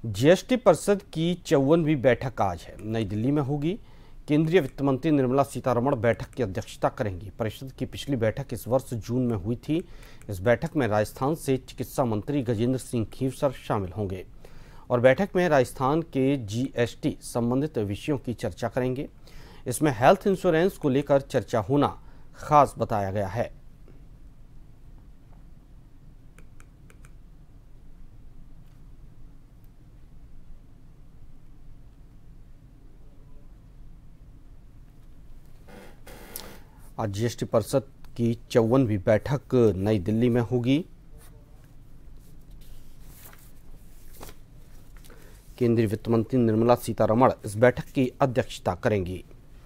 GST परिषद की 54वीं बैठक आज है, नई दिल्ली में होगी। केंद्रीय वित्त मंत्री निर्मला सीतारमण बैठक की अध्यक्षता करेंगी। परिषद की पिछली बैठक इस वर्ष जून में हुई थी। इस बैठक में राजस्थान से चिकित्सा मंत्री गजेंद्र सिंह खीवसर शामिल होंगे और बैठक में राजस्थान के जीएसटी संबंधित विषयों की चर्चा करेंगे। इसमें हेल्थ इंश्योरेंस को लेकर चर्चा होना खास बताया गया है। आज जीएसटी परिषद की 54वीं बैठक नई दिल्ली में होगी। केंद्रीय वित्त मंत्री निर्मला सीतारमण इस बैठक की अध्यक्षता करेंगी।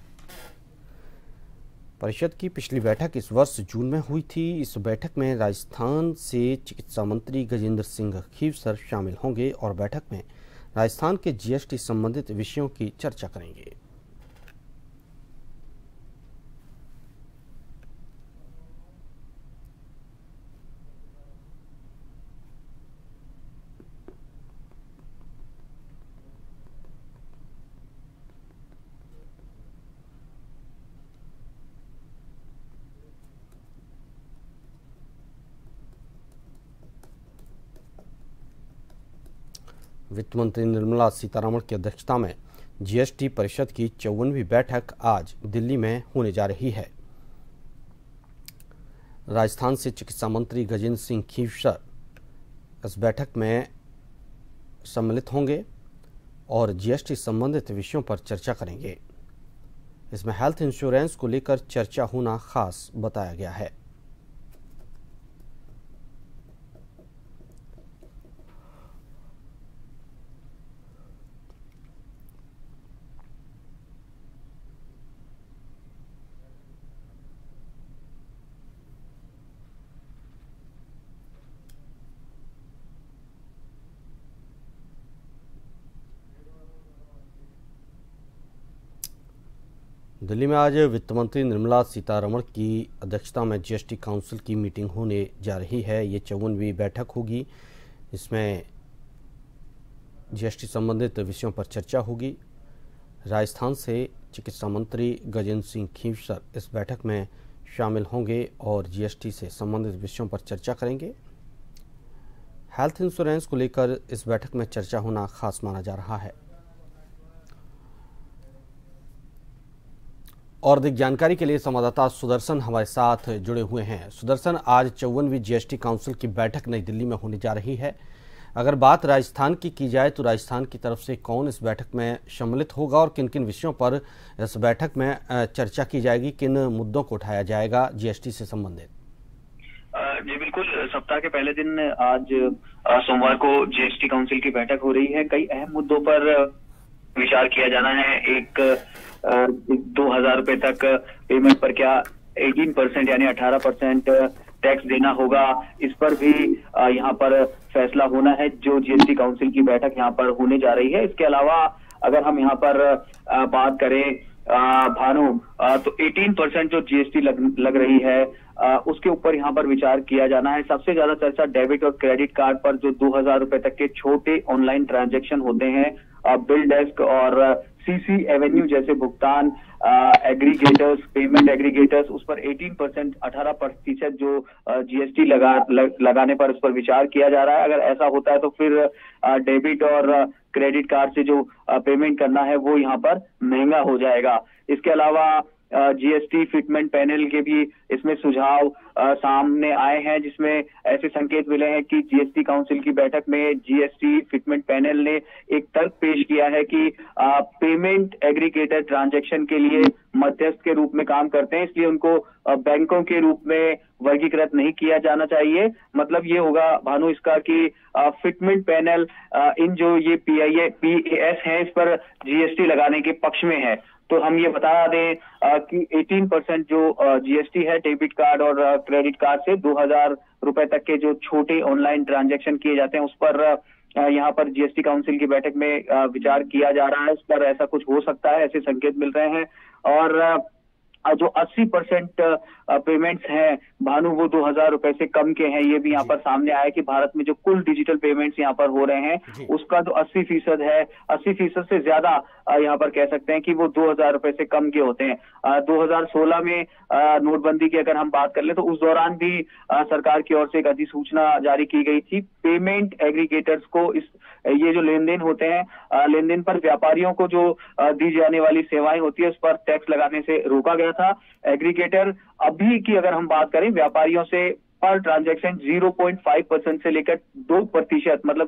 परिषद की पिछली बैठक इस वर्ष जून में हुई थी। इस बैठक में राजस्थान से चिकित्सा मंत्री गजेंद्र सिंह खीवसर शामिल होंगे और बैठक में राजस्थान के जीएसटी संबंधित विषयों की चर्चा करेंगे। वित्त मंत्री निर्मला सीतारमण की अध्यक्षता में जीएसटी परिषद की 54वीं बैठक आज दिल्ली में होने जा रही है। राजस्थान से चिकित्सा मंत्री गजेंद्र सिंह खीवसर इस बैठक में सम्मिलित होंगे और जीएसटी संबंधित विषयों पर चर्चा करेंगे। इसमें हेल्थ इंश्योरेंस को लेकर चर्चा होना खास बताया गया है। दिल्ली में आज वित्त मंत्री निर्मला सीतारमण की अध्यक्षता में जीएसटी काउंसिल की मीटिंग होने जा रही है। ये 54वीं बैठक होगी। इसमें जीएसटी संबंधित विषयों पर चर्चा होगी। राजस्थान से चिकित्सा मंत्री गजेंद्र सिंह खीवसर इस बैठक में शामिल होंगे और जीएसटी से संबंधित विषयों पर चर्चा करेंगे। हेल्थ इंश्योरेंस को लेकर इस बैठक में चर्चा होना खास माना जा रहा है। और अधिक जानकारी के लिए संवाददाता सुदर्शन हमारे साथ जुड़े हुए हैं। सुदर्शन, आज 54वीं जीएसटी काउंसिल की बैठक नई दिल्ली में होने जा रही है। अगर बात राजस्थान की जाए तो राजस्थान की तरफ से कौन इस बैठक में सम्मिलित होगा और किन किन विषयों पर इस बैठक में चर्चा की जाएगी, किन मुद्दों को उठाया जाएगा जीएसटी से संबंधित? जी बिल्कुल, सप्ताह के पहले दिन आज सोमवार को जीएसटी काउंसिल की बैठक हो रही है। कई अहम मुद्दों पर विचार किया जाना है। एक 2,000 रुपए तक पेमेंट पर क्या 18% यानी 18% टैक्स देना होगा, इस पर भी यहाँ पर फैसला होना है जो जीएसटी काउंसिल की बैठक यहाँ पर होने जा रही है। इसके अलावा अगर हम यहाँ पर बात करें भानु, तो 18% जो जीएसटी लग रही है उसके ऊपर यहाँ पर विचार किया जाना है। सबसे ज्यादा चर्चा डेबिट और क्रेडिट कार्ड पर जो 2,000 रुपए तक के छोटे ऑनलाइन ट्रांजैक्शन होते हैं, बिल डेस्क और सीसी एवेन्यू जैसे भुगतान एग्रीगेटर्स, पेमेंट एग्रीगेटर्स, उस पर 18% जो जीएसटी लगाने पर उस पर विचार किया जा रहा है। अगर ऐसा होता है तो फिर डेबिट और क्रेडिट कार्ड से जो पेमेंट करना है वो यहाँ पर महंगा हो जाएगा। इसके अलावा जीएसटी फिटमेंट पैनल के भी इसमें सुझाव सामने आए हैं, जिसमें ऐसे संकेत मिले हैं कि जीएसटी काउंसिल की बैठक में जीएसटी फिटमेंट पैनल ने एक तर्क पेश किया है कि पेमेंट एग्रीगेटर ट्रांजैक्शन के लिए मध्यस्थ के रूप में काम करते हैं, इसलिए उनको बैंकों के रूप में वर्गीकृत नहीं किया जाना चाहिए। मतलब ये होगा भानु इसका कि फिटमेंट पैनल इन जो ये पीएएस है इस पर जीएसटी लगाने के पक्ष में है। तो हम ये बता दें कि 18% जो जीएसटी है डेबिट कार्ड और क्रेडिट कार्ड से 2,000 रुपए तक के जो छोटे ऑनलाइन ट्रांजैक्शन किए जाते हैं उस पर यहाँ पर जीएसटी काउंसिल की बैठक में विचार किया जा रहा है। उस पर ऐसा कुछ हो सकता है, ऐसे संकेत मिल रहे हैं। और जो 80% पेमेंट्स हैं भानु वो 2,000 रुपए से कम के हैं। ये भी यहाँ पर सामने आया कि भारत में जो कुल डिजिटल पेमेंट्स यहाँ पर हो रहे हैं उसका जो 80% है, 80% से ज्यादा यहाँ पर कह सकते हैं कि वो 2,000 रुपए से कम के होते हैं। 2016 में नोटबंदी की अगर हम बात कर ले तो उस दौरान भी सरकार की ओर से एक अधिसूचना जारी की गई थी। पेमेंट एग्रीगेटर्स को ये जो लेन देन होते हैं, लेन देन पर व्यापारियों को जो दी जाने वाली सेवाएं होती है उस पर टैक्स लगाने से रोका गया था। एग्रीगेटर अभी की अगर हम बात करें व्यापारियों से पर ट्रांजैक्शन 0.5% से लेकर 2%, मतलब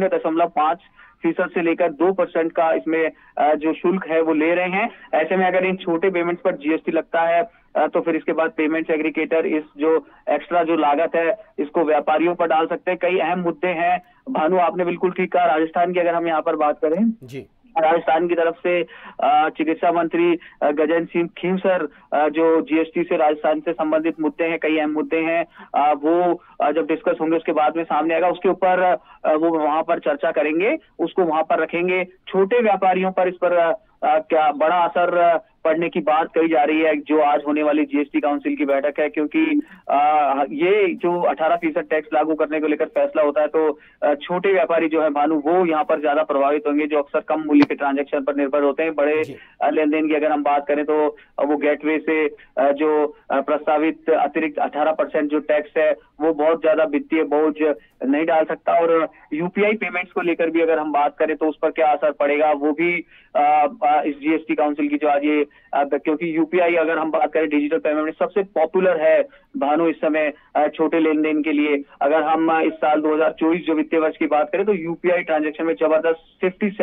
0.5% से लेकर 2% का इसमें जो शुल्क है वो ले रहे हैं। ऐसे में अगर इन छोटे पेमेंट्स पर जीएसटी लगता है तो फिर इसके बाद पेमेंट्स एग्रीगेटर इस जो एक्स्ट्रा जो लागत है इसको व्यापारियों पर डाल सकते हैं। कई अहम मुद्दे हैं भानु, आपने बिल्कुल ठीक कहा। राजस्थान की अगर हम यहाँ पर बात करें जी, राजस्थान की तरफ से चिकित्सा मंत्री गजेंद्र सिंह खींवसर जो जीएसटी से राजस्थान से संबंधित मुद्दे हैं, कई अहम मुद्दे हैं, वो जब डिस्कस होंगे उसके बाद में सामने आएगा, उसके ऊपर वो वहां पर चर्चा करेंगे, उसको वहां पर रखेंगे। छोटे व्यापारियों पर इस पर क्या बड़ा असर पड़ने की बात कही जा रही है जो आज होने वाली जीएसटी काउंसिल की बैठक है, क्योंकि ये जो 18% टैक्स लागू करने को लेकर फैसला होता है तो छोटे व्यापारी जो है भानु वो यहाँ पर ज्यादा प्रभावित होंगे, जो अक्सर कम मूल्य के ट्रांजैक्शन पर निर्भर होते हैं। बड़े लेन देन की अगर हम बात करें तो वो गेटवे से जो प्रस्तावित अतिरिक्त 18% जो टैक्स है वो बहुत ज्यादा वित्तीय बोझ नहीं डाल सकता। और यूपीआई पेमेंट्स को लेकर भी अगर हम बात करें तो उस पर क्या असर पड़ेगा वो भी इस जीएसटी काउंसिल की जो आज ये, क्योंकि यूपीआई अगर हम बात करें डिजिटल पेमेंट सबसे पॉपुलर है भानु इस समय छोटे लेन देन के लिए। अगर हम इस साल 2024 जो वित्तीय वर्ष की बात करें तो यूपीआई ट्रांजैक्शन में जबरदस्त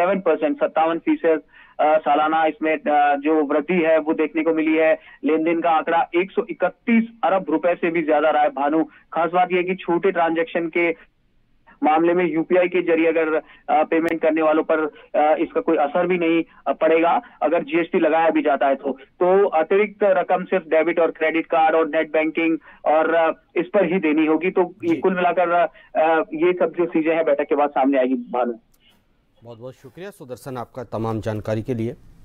57% सालाना इसमें जो वृद्धि है वो देखने को मिली है। लेन देन का आंकड़ा 131 अरब रुपए से भी ज्यादा रहा है भानु। खास बात यह है कि छोटे ट्रांजैक्शन के मामले में यूपीआई के जरिए अगर पेमेंट करने वालों पर इसका कोई असर भी नहीं पड़ेगा अगर जीएसटी लगाया भी जाता है तो अतिरिक्त रकम सिर्फ डेबिट और क्रेडिट कार्ड और नेट बैंकिंग और इस पर ही देनी होगी। तो ये कुल मिलाकर ये सब जो चीजें हैं बैठक के बाद सामने आएगी भानु। बहुत बहुत शुक्रिया सुदर्शन आपका तमाम जानकारी के लिए।